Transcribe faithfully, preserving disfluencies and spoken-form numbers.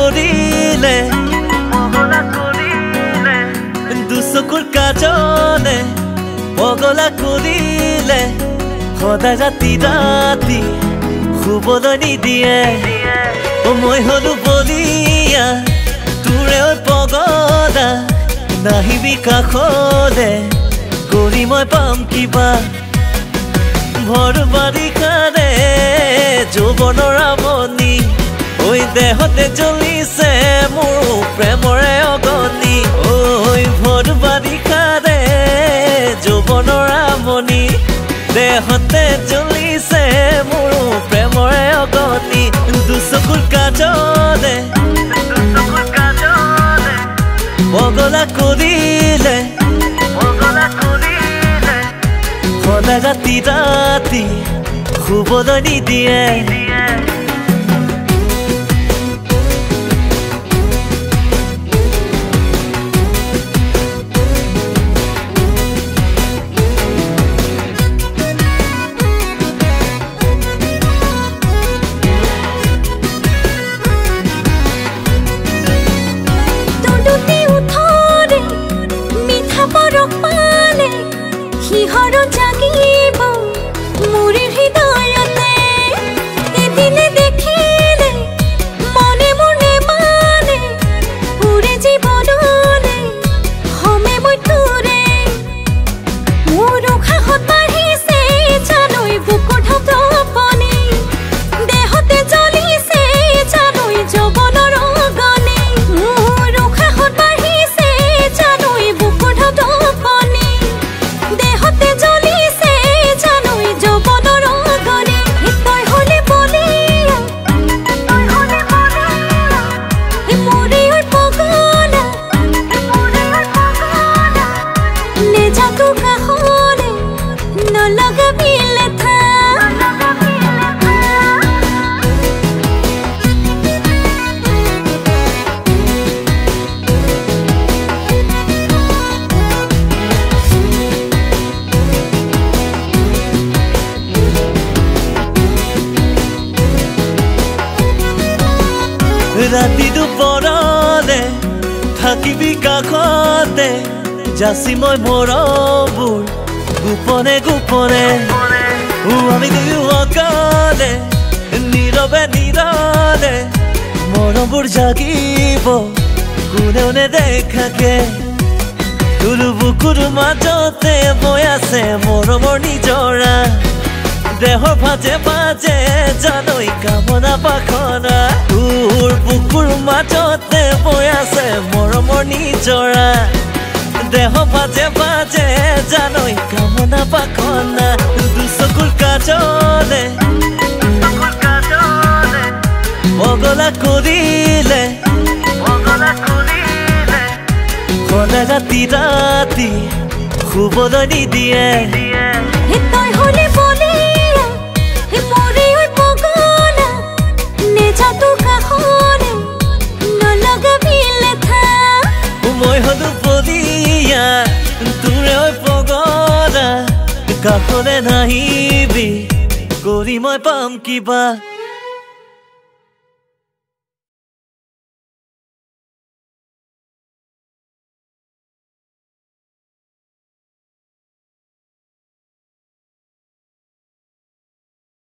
কৰিলে দুচকুৰ কাজলে পগলা কৰিলে সদায় ৰাতি ৰাতি শুবলৈ নিদিয়ে মই হলো বলিয়া তোৰে পগলা নাহিবি কাষলে কৰি মই পাম কিবা ভৰ বাৰিষাৰে যৌৱনৰ আমনি ঐ দেহতে জ্বলিছে মোৰ প্ৰেমৰে অগনি ঐ ভৰ বাৰিষাৰে যৌৱনৰ আমনি দেহতে জ্বলিছে মোৰ প্ৰেমৰে অগনি দুচকুৰ কাজলে পগলা কৰিলে সদায় ৰাতি ৰাতি শুবলৈ নিদিয়ে ৰাতি দুপৰলে থাকিবি কাষতে যাচি মই মৰমবোৰ গোপনে গোপনে আমি দুয়ো অকলে নীৰৱে নীৰৱে মৰমবোৰ জাগিব কোনেও নেদেখাকে তোৰ বুকুৰ মাজতে বৈ আছে মৰমৰ নিজৰা দেহৰ ভাজে ভাজে জানৈ কামনা পাখনা তোৰ বুকুৰ মাজতে বৈ আছে মৰমৰ নিজৰা দেহ ভাজে ভাজে জানৈ কামনা পাখনা দুচকুৰ কাজলে পগলা কৰিলে সদায় ৰাতি ৰাতি শুবলৈ নিদিয়ে মই হলো বলিয়া তোৰে পগলা কাষলে নাহিবি কৰি মই পাম কিবা।